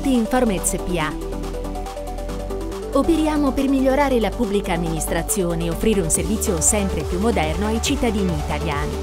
Benvenuti in Formez PA. Operiamo per migliorare la pubblica amministrazione e offrire un servizio sempre più moderno ai cittadini italiani.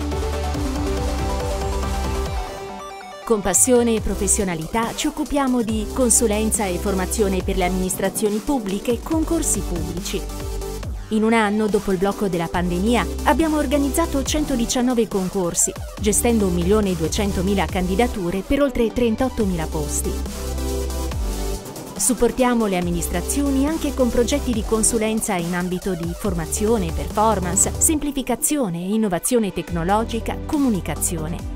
Con passione e professionalità ci occupiamo di consulenza e formazione per le amministrazioni pubbliche e concorsi pubblici. In un anno, dopo il blocco della pandemia, abbiamo organizzato 119 concorsi, gestendo 1.200.000 candidature per oltre 38.000 posti. Supportiamo le amministrazioni anche con progetti di consulenza in ambito di formazione, performance, semplificazione, innovazione tecnologica, comunicazione.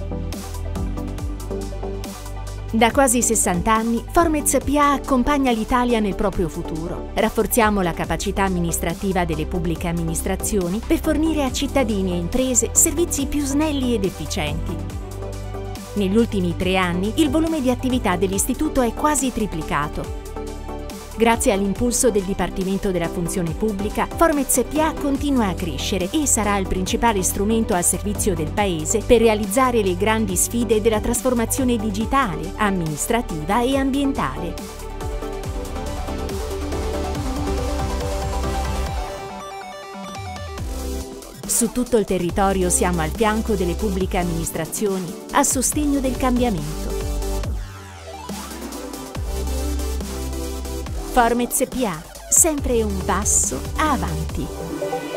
Da quasi 60 anni, Formez PA accompagna l'Italia nel proprio futuro. Rafforziamo la capacità amministrativa delle pubbliche amministrazioni per fornire a cittadini e imprese servizi più snelli ed efficienti. Negli ultimi 3 anni, il volume di attività dell'Istituto è quasi triplicato. Grazie all'impulso del Dipartimento della Funzione Pubblica, Formez PA continua a crescere e sarà il principale strumento al servizio del Paese per realizzare le grandi sfide della trasformazione digitale, amministrativa e ambientale. Su tutto il territorio siamo al fianco delle pubbliche amministrazioni, a sostegno del cambiamento. Formez PA, sempre un passo avanti.